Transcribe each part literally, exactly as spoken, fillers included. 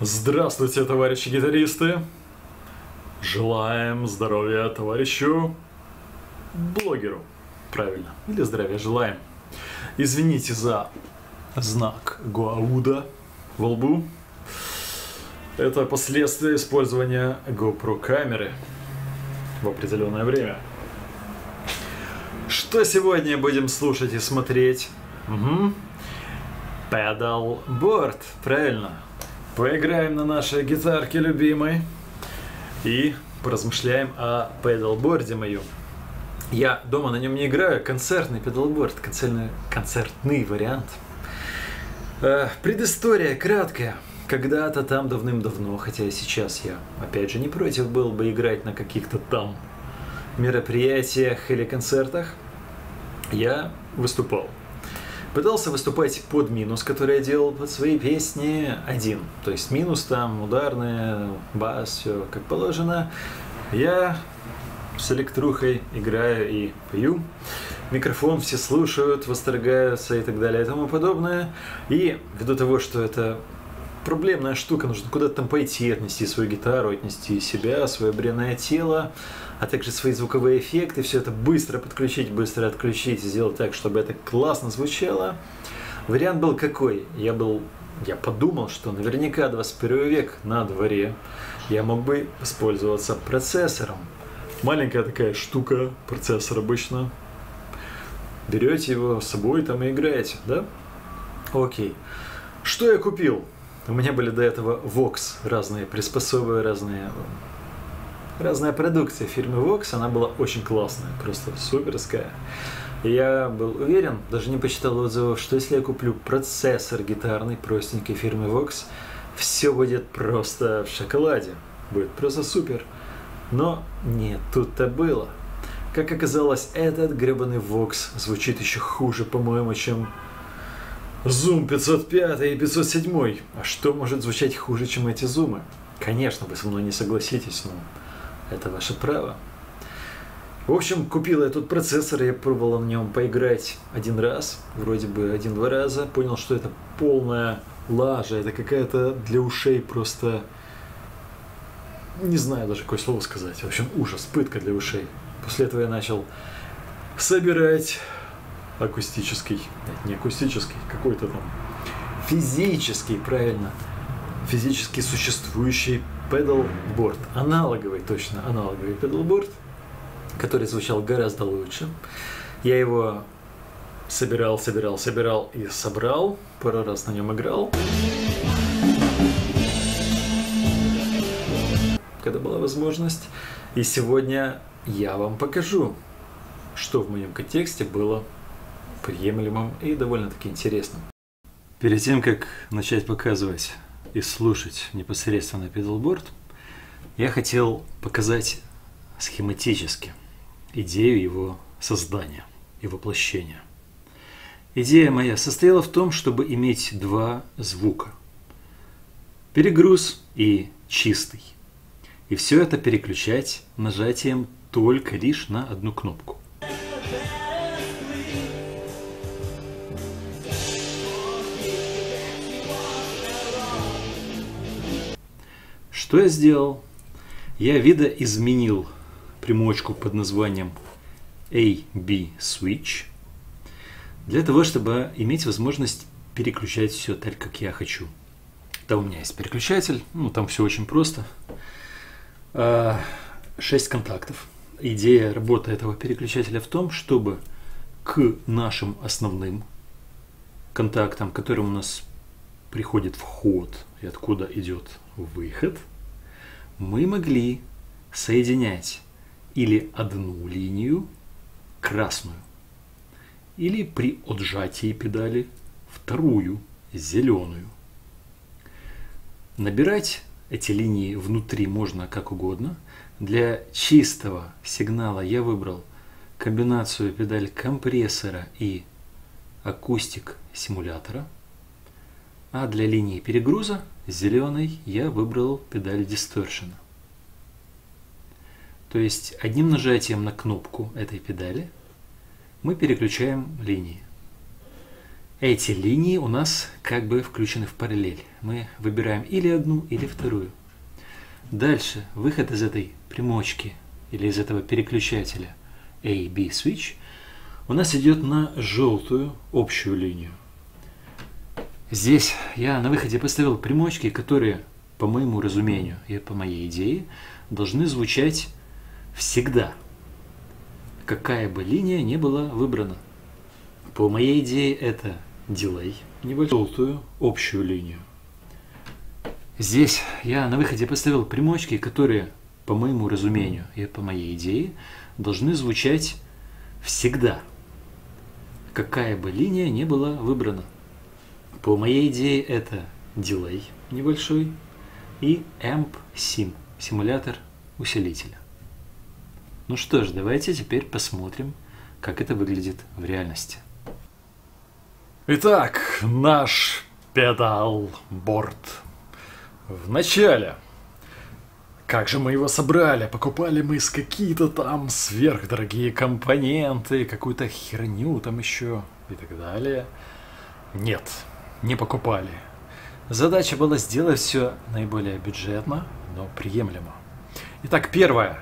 Здравствуйте, товарищи гитаристы! Желаем здоровья товарищу блогеру. Правильно. Или здравия желаем. Извините за знак Гоауда во лбу. Это последствия использования GoPro камеры в определенное время. Что сегодня будем слушать и смотреть? Угу. Pedalboard, правильно. Поиграем на нашей гитарке любимой и поразмышляем о педалборде моем. Я дома на нем не играю, концертный педалборд, концертный, концертный вариант. Э, предыстория краткая. Когда-то там давным-давно, хотя и сейчас я, опять же, не против был бы играть на каких-то там мероприятиях или концертах, я выступал. Пытался выступать под минус, который я делал под свои песни один. То есть минус там, ударные, бас, все как положено. Я с электрухой играю и пою. Микрофон все слушают, восторгаются и так далее и тому подобное. И ввиду того, что это проблемная штука, нужно куда-то там пойти, отнести свою гитару, отнести себя, свое бренное тело, а также свои звуковые эффекты, все это быстро подключить, быстро отключить, сделать так, чтобы это классно звучало. Вариант был какой? Я был, я подумал, что наверняка двадцать первый век на дворе, я мог бы воспользоваться процессором. Маленькая такая штука, процессор обычно. Берете его с собой там и играете, да? Окей. Что я купил? У меня были до этого Vox, разные приспособы, разные, разная продукция фирмы Vox, она была очень классная, просто суперская. И я был уверен, даже не почитал отзывов, что если я куплю процессор гитарный, простенький фирмы Vox, все будет просто в шоколаде, будет просто супер. Но нет, тут-то было. Как оказалось, этот гребаный Vox звучит еще хуже, по-моему, чем Zoom пятьсот пять и пятьсот семь. А что может звучать хуже, чем эти зумы? Конечно, вы со мной не согласитесь, но это ваше право. В общем, купил я тут процессор, я пробовал на нем поиграть один раз, вроде бы один-два раза. Понял, что это полная лажа, это какая-то для ушей просто... Не знаю даже, какое слово сказать. В общем, ужас, пытка для ушей. После этого я начал собирать... акустический, нет, не акустический, какой-то там физический, правильно, физически существующий педалборд, аналоговый, точно, аналоговый педалборд, который звучал гораздо лучше. Я его собирал, собирал, собирал и собрал, пару раз на нем играл, когда была возможность, и сегодня я вам покажу, что в моем контексте было приемлемым и довольно-таки интересным. Перед тем, как начать показывать и слушать непосредственно педалборд, я хотел показать схематически идею его создания и воплощения. Идея моя состояла в том, чтобы иметь два звука. Перегруз и чистый. И все это переключать нажатием только лишь на одну кнопку. Что я сделал? Я видоизменил примочку под названием эй би Switch для того, чтобы иметь возможность переключать все так, как я хочу. Там у меня есть переключатель, ну там все очень просто. Шесть контактов. Идея работы этого переключателя в том, чтобы к нашим основным контактам, которым у нас приходит вход и откуда идет выход, мы могли соединять или одну линию, красную, или при отжатии педали вторую, зеленую. Набирать эти линии внутри можно как угодно. Для чистого сигнала я выбрал комбинацию педаль компрессора и акустик симулятора. А для линии перегруза зеленой я выбрал педаль дисторшена. То есть одним нажатием на кнопку этой педали мы переключаем линии. Эти линии у нас как бы включены в параллель. Мы выбираем или одну, или вторую. Дальше выход из этой примочки или из этого переключателя A B switch у нас идет на желтую общую линию. Здесь я на выходе поставил примочки, которые, по моему разумению и по моей идее, должны звучать всегда, какая бы линия ни была выбрана. По моей идее это дилей, небольшую желтую общую линию. Здесь я на выходе поставил примочки, которые, по моему разумению и по моей идее, должны звучать всегда, какая бы линия ни была выбрана. По моей идее это дилей небольшой и amp sim, симулятор усилителя. Ну что ж, давайте теперь посмотрим, как это выглядит в реальности. Итак, наш педалборд. В начале. Как же мы его собрали? Покупали мы с какие-то там сверхдорогие компоненты, какую-то херню там еще и так далее. Нет, не покупали. Задача была сделать все наиболее бюджетно, но приемлемо. Итак, первое.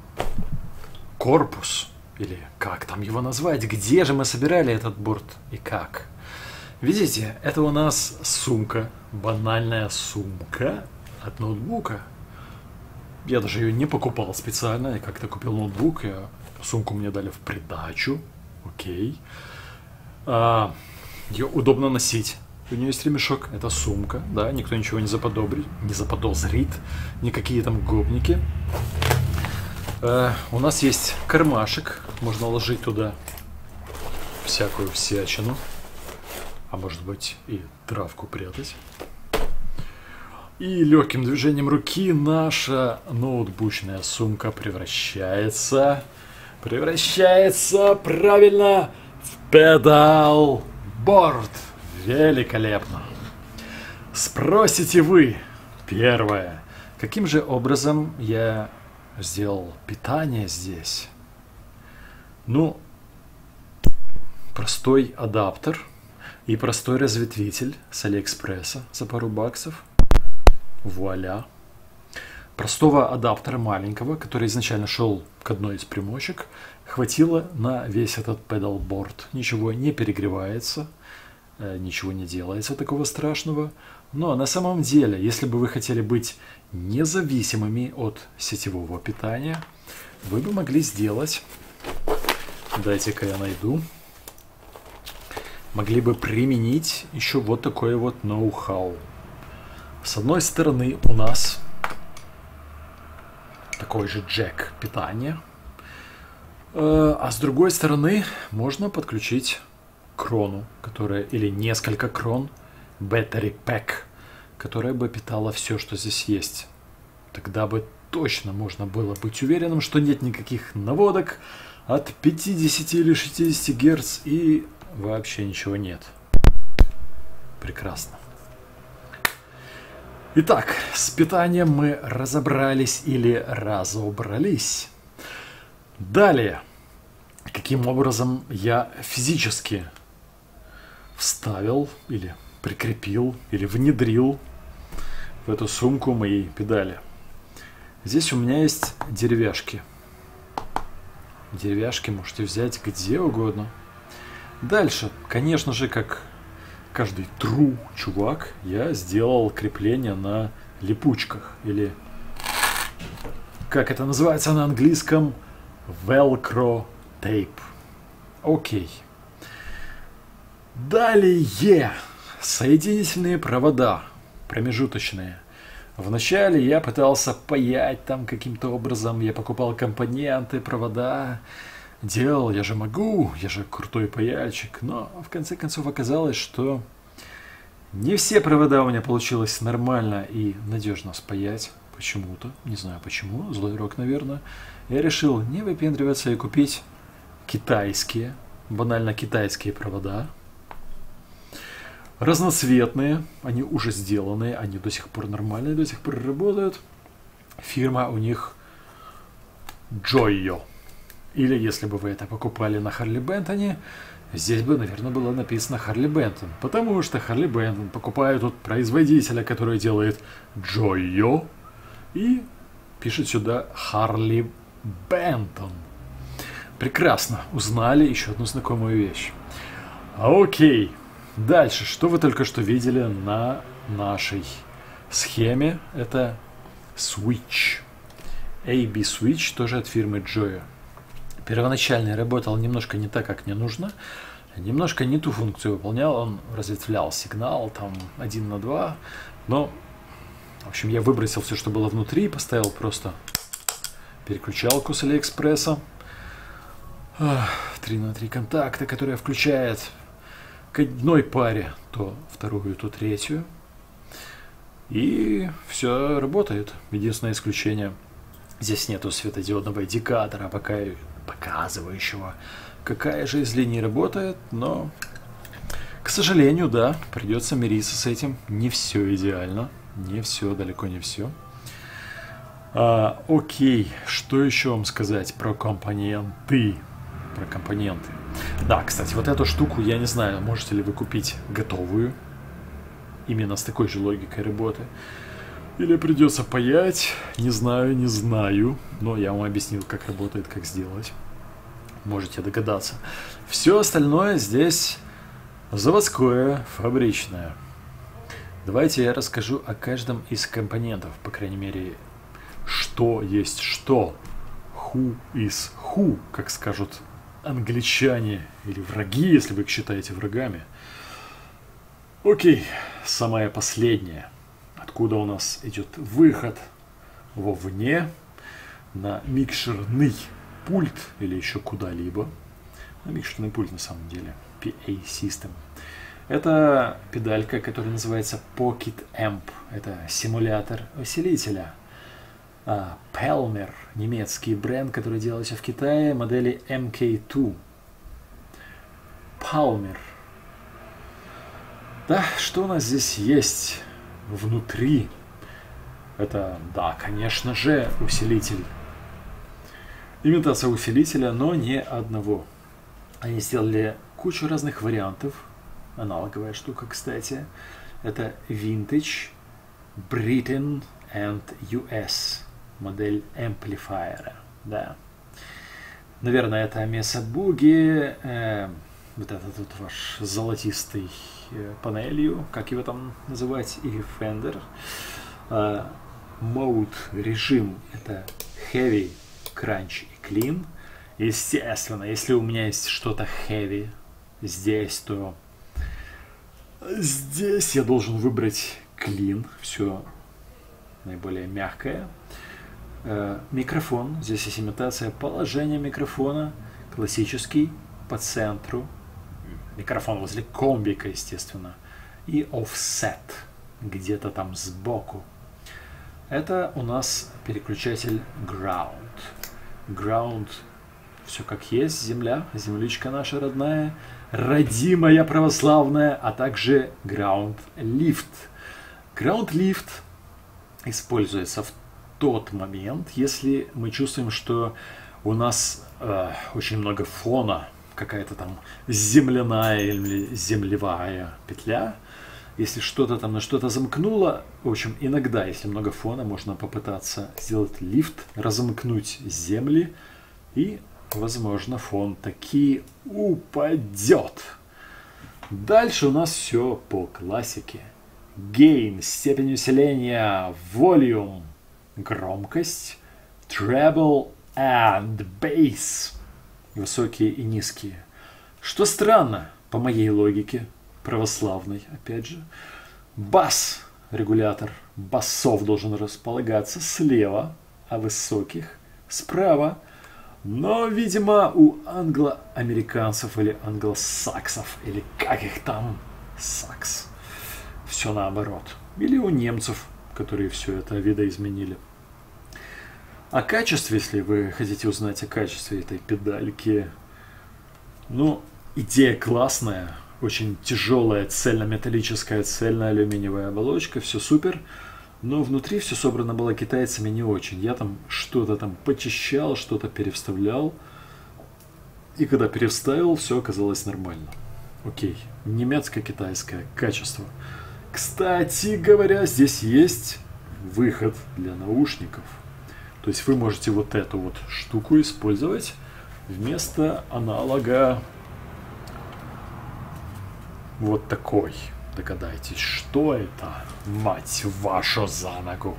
Корпус. Или как там его назвать? Где же мы собирали этот борд и как? Видите, это у нас сумка, банальная сумка от ноутбука. Я даже ее не покупал специально, я как-то купил ноутбук, я, сумку мне дали в придачу, окей. А, ее удобно носить, у нее есть ремешок, это сумка, да, никто ничего не заподозрит, не заподозрит, никакие там гопники. А, у нас есть кармашек, можно ложить туда всякую всячину. А может быть и травку прятать. И легким движением руки наша ноутбучная сумка превращается, превращается правильно в педалборд. Великолепно. Спросите вы, первое, каким же образом я сделал питание здесь? Ну, простой адаптер. И простой разветвитель с Алиэкспресса за пару баксов. Вуаля. Простого адаптера маленького, который изначально шел к одной из примочек, хватило на весь этот педалборд. Ничего не перегревается, ничего не делается такого страшного. Но на самом деле, если бы вы хотели быть независимыми от сетевого питания, вы бы могли сделать... Дайте-ка я найду... могли бы применить еще вот такое вот ноу-хау. С одной стороны у нас такой же джек питания, а с другой стороны можно подключить крону, которая, или несколько крон, battery pack, которая бы питала все, что здесь есть. Тогда бы точно можно было быть уверенным, что нет никаких наводок от пятидесяти или шестидесяти герц и вообще ничего нет. Прекрасно. Итак, с питанием мы разобрались или разобрались. Далее, каким образом я физически вставил или прикрепил или внедрил в эту сумку мои педали. Здесь у меня есть деревяшки. Деревяшки можете взять где угодно. Дальше, конечно же, как каждый true чувак, я сделал крепление на липучках, или, как это называется на английском, velcro tape. Окей. Далее, соединительные провода, промежуточные. Вначале я пытался паять там каким-то образом, я покупал компоненты, провода, делал, я же могу, я же крутой паяльщик, но в конце концов оказалось, что не все провода у меня получилось нормально и надежно спаять, почему-то, не знаю почему, злой рок, наверное. Я решил не выпендриваться и купить китайские, банально китайские провода, разноцветные, они уже сделанные, они до сих пор нормальные, до сих пор работают. Фирма у них Joyo. Или, если бы вы это покупали на Харли Бентоне, Здесь бы, наверное, было написано Harley Benton, потому что Harley Benton покупает от производителя, который делает Joyo, и пишет сюда Harley Benton. Прекрасно, узнали еще одну знакомую вещь. Окей, дальше, что вы только что видели на нашей схеме, это Switch. эй би Switch тоже от фирмы Joyo. Первоначально работал немножко не так, как мне нужно. Немножко не ту функцию выполнял. Он разветвлял сигнал там один на два. Но, в общем, я выбросил все, что было внутри. Поставил просто переключалку с Алиэкспресса. три на три контакта, которая включает к одной паре то вторую, то третью. И все работает. Единственное исключение. Здесь нету светодиодного индикатора, пока показывающего, какая же из линий работает, но, к сожалению, да, придется мириться с этим. Не все идеально, не все, далеко не все. А, окей, что еще вам сказать про компоненты? Про компоненты. Да, кстати, вот эту штуку, я не знаю, можете ли вы купить готовую, именно с такой же логикой работы. Или придется паять, не знаю, не знаю, но я вам объяснил, как работает, как сделать. Можете догадаться. Все остальное здесь заводское, фабричное. Давайте я расскажу о каждом из компонентов, по крайней мере, что есть что. Who is who, как скажут англичане или враги, если вы их считаете врагами. Окей, самое последнее. Откуда у нас идет выход вовне на микшерный пульт или еще куда-либо. На микшерный пульт на самом деле. пи эй System. Это педалька, которая называется Pocket Amp. Это симулятор усилителя. А, Palmer, немецкий бренд, который делался в Китае, модели эм кей два. Palmer. Да, что у нас здесь есть внутри? Это, да, конечно же, усилитель. Имитация усилителя, но не одного. Они сделали кучу разных вариантов. Аналоговая штука, кстати. Это Vintage, Britain and ю эс. Модель амплифайера. Да. Наверное, это Mesa Boogie. Э, вот этот вот ваш золотистый э, панелью. Как его там называть? И Fender. Э, Mode режим. Это Heavy, Crunch и Clean. Естественно, если у меня есть что-то Heavy здесь, то здесь я должен выбрать Clean. Все наиболее мягкое. Э, микрофон. Здесь есть имитация положения микрофона. Классический по центру. Микрофон возле комбика, естественно. И offset. Где-то там сбоку. Это у нас переключатель Ground. Ground. Все как есть. Земля. Земличка наша родная. Родимая православная. А также Ground Lift. Ground Lift используется в тот момент, если мы чувствуем, что у нас э, очень много фона, какая-то там земляная или землевая петля. Если что-то там на что-то замкнуло, в общем, иногда, если много фона, можно попытаться сделать лифт, разомкнуть земли, и, возможно, фон таки упадет. Дальше у нас все по классике. Gain, степень усиления, volume, громкость, treble and bass, высокие и низкие. Что странно, по моей логике, православной, опять же, бас, регулятор басов должен располагаться слева, а высоких справа. Но, видимо, у англо-американцев или англосаксов, или как их там, сакс, все наоборот. Или у немцев, которые все это видоизменили. О качестве, если вы хотите узнать о качестве этой педальки, ну, идея классная, очень тяжелая цельнометаллическая, цельноалюминиевая оболочка, все супер, но внутри все собрано было китайцами не очень. Я там что-то там почищал, что-то переставлял, И когда переставил, все оказалось нормально. Окей, немецко-китайское качество. Кстати говоря, здесь есть выход для наушников. То есть вы можете вот эту вот штуку использовать вместо аналога вот такой. Догадайтесь, что это, мать вашу за ногу.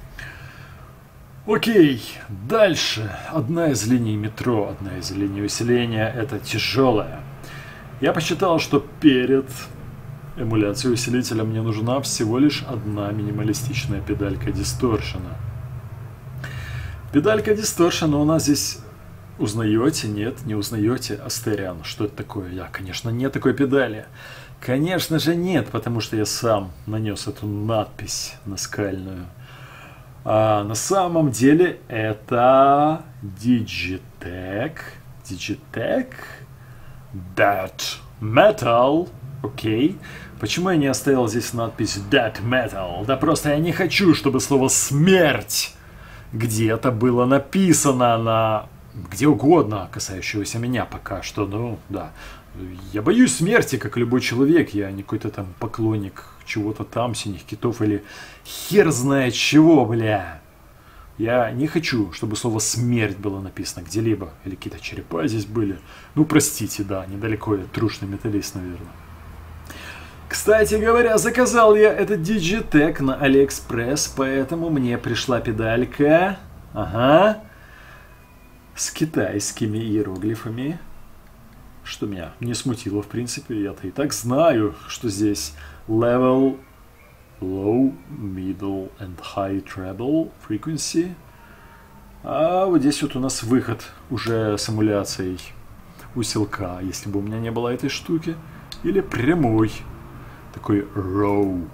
Окей, дальше. Одна из линий метро, одна из линий усиления – это тяжелая. Я посчитал, что перед эмуляцией усилителя мне нужна всего лишь одна минималистичная педалька дисторшена. Педалька дисторшена у нас здесь узнаете? Нет, не узнаете. Астериан. Что это такое? Я, конечно, нет такой педали. Конечно же нет, потому что я сам нанес эту надпись наскальную. А на самом деле это Digitech. Digitech. Death Metal. Окей. Почему я не оставил здесь надпись Death Metal? Да просто я не хочу, чтобы слово «смерть» где-то было написано на... где угодно, касающегося меня пока что. Ну, да. Я боюсь смерти, как любой человек. Я не какой-то там поклонник чего-то там, синих китов или хер знает чего, бля. Я не хочу, чтобы слово «смерть» было написано где-либо. Или какие-то черепа здесь были. Ну, простите, да, недалеко я трушный металлист, наверное. Кстати говоря, заказал я этот Digitech на AliExpress, поэтому мне пришла педалька. Ага. С китайскими иероглифами. Что меня не смутило, в принципе. Я-то и так знаю, что здесь level, low, middle and high treble frequency. А вот здесь вот у нас выход уже с эмуляцией усилка, если бы у меня не было этой штуки. Или прямой. Такой raw.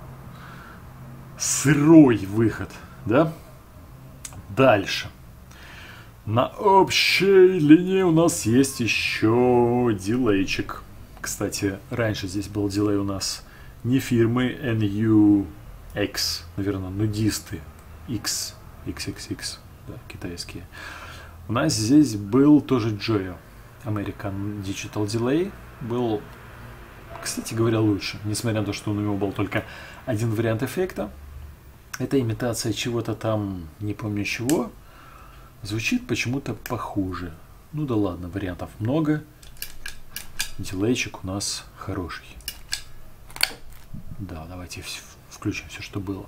Сырой выход, да? Дальше. На общей линии у нас есть еще дилейчик. Кстати, раньше здесь был дилей у нас не фирмы эн ю икс, наверное, нудисты. X, икс икс икс, да, китайские. У нас здесь был тоже Joyo. American Digital Delay. Был, кстати говоря, лучше. Несмотря на то, что у него был только один вариант эффекта. Это имитация чего-то там, не помню чего. Звучит почему-то похуже. Ну да ладно, вариантов много. Дилейчик у нас хороший. Да, давайте включим все, что было.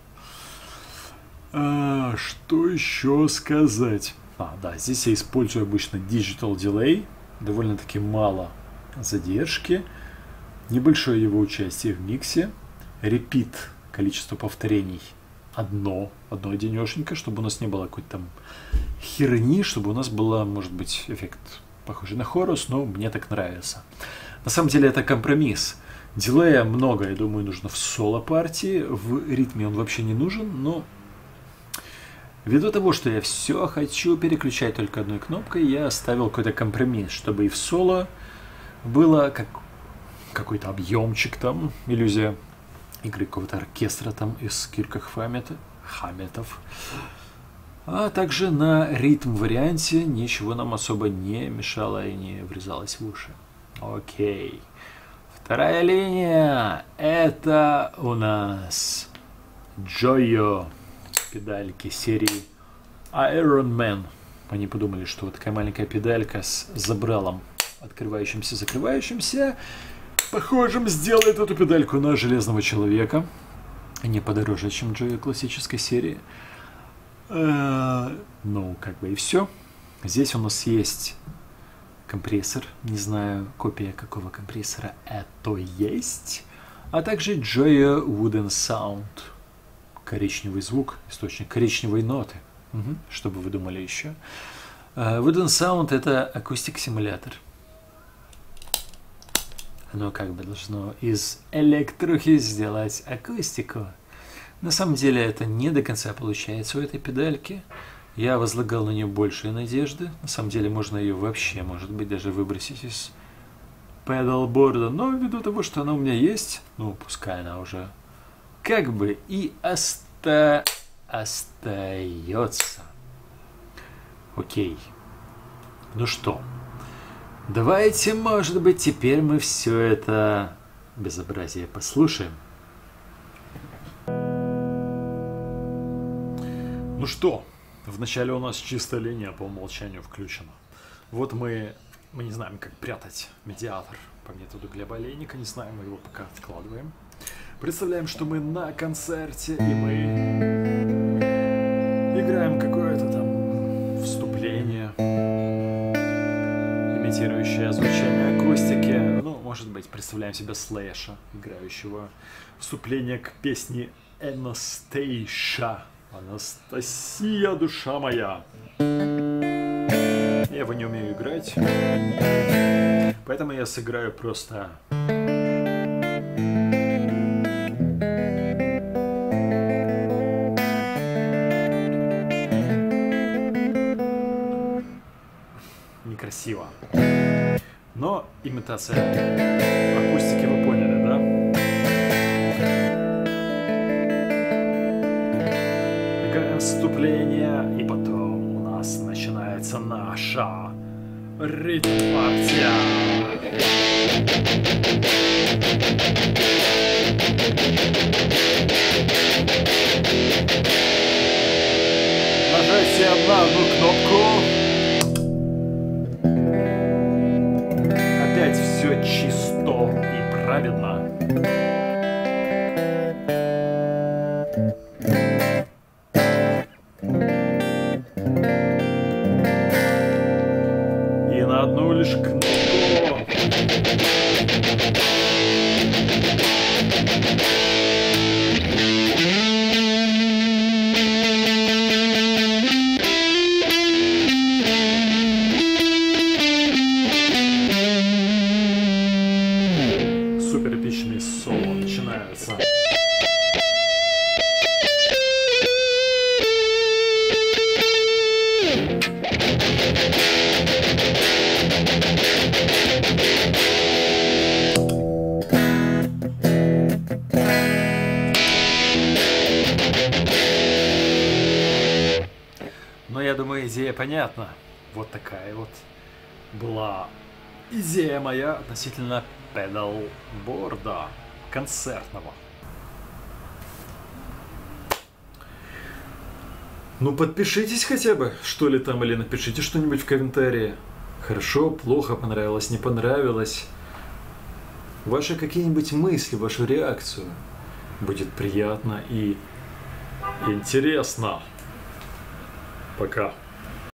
А, что еще сказать? А, да, здесь я использую обычно Digital Delay. Довольно-таки мало задержки. Небольшое его участие в миксе. Repeat, количество повторений. Одно, одно денешенько, чтобы у нас не было какой-то там херни, чтобы у нас был, может быть, эффект похожий на хорус, но мне так нравится. На самом деле это компромисс. Дилея много, я думаю, нужно в соло-партии, в ритме он вообще не нужен, но ввиду того, что я все хочу переключать только одной кнопкой, я оставил какой-то компромисс, чтобы и в соло было как какой-то объемчик там, иллюзия игры какого-то оркестра там из Кирках Хаммета, Хамметов. А также на ритм варианте ничего нам особо не мешало и не врезалось в уши. Окей. Вторая линия. Это у нас Joyo. Педальки серии Iron Man. Они подумали, что вот такая маленькая педалька с забралом открывающимся, закрывающимся, похожим, сделает эту педальку на Железного Человека. Не подороже, чем Joyo классической серии. Ну, как бы и все. Здесь у нас есть компрессор. Не знаю, копия какого компрессора это есть. А также Joyo Wooden Sound. Коричневый звук, источник коричневой ноты. Угу. Что бы вы думали еще? Wooden Sound — это акустик-симулятор. Оно как бы должно из электрухи сделать акустику. На самом деле это не до конца получается у этой педальки. Я возлагал на нее большие надежды. На самом деле можно ее вообще, может быть, даже выбросить из педалборда. Но ввиду того, что она у меня есть, ну, пускай она уже как бы и оста... остается. Окей. Ну что, Давайте, может быть, теперь мы все это безобразие послушаем. Ну что, вначале у нас чистая линия по умолчанию включена. Вот мы, мы не знаем, как прятать медиатор по методу Глеба Олейника, не знаем, мы его пока откладываем. Представляем, что мы на концерте, и мы играем какое-то там вступление, имитирующее звучание акустики. Ну, может быть, представляем себе Слэша, играющего вступление к песне Анастейша. Анастасия, душа моя. Я его не умею играть, поэтому я сыграю просто... Некрасиво. Но имитация акустики вы поняли, да? Играем вступление, и потом у нас начинается наша ритм-партия. Нажатие на одну кнопку. Опять все чисто и праведно. И на одну лишь кнопку. Супер эпичные соло начинаются. Но я думаю, идея понятна. Вот такая вот была идея моя относительно педалборда концертного. Ну подпишитесь хотя бы, что ли там, или напишите что-нибудь в комментарии. Хорошо, плохо, понравилось, не понравилось. Ваши какие-нибудь мысли, вашу реакцию. Будет приятно и интересно. Пока.